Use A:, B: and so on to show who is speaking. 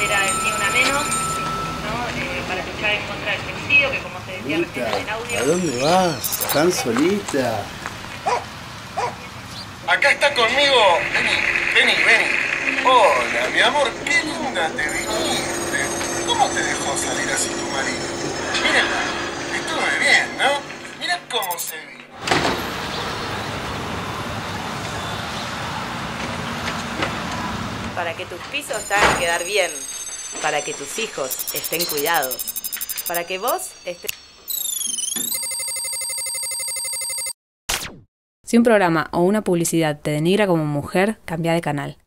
A: bandera del Ni Una Menos, ¿no? Para luchar en contra del femicidio, que como se decía recién en el audio...
B: ¿A dónde vas? ¿Tan solita?
C: Acá está conmigo. Vení. Hola, mi amor, qué linda te viniste. ¿Cómo te dejó salir así tu marido? Mírenla, estuve bien, ¿no? Mirá cómo se vino.
D: Para que tus pisos te hagan quedar bien, para que tus hijos estén cuidados, para que vos estés...
E: Si un programa o una publicidad te denigra como mujer, cambia de canal.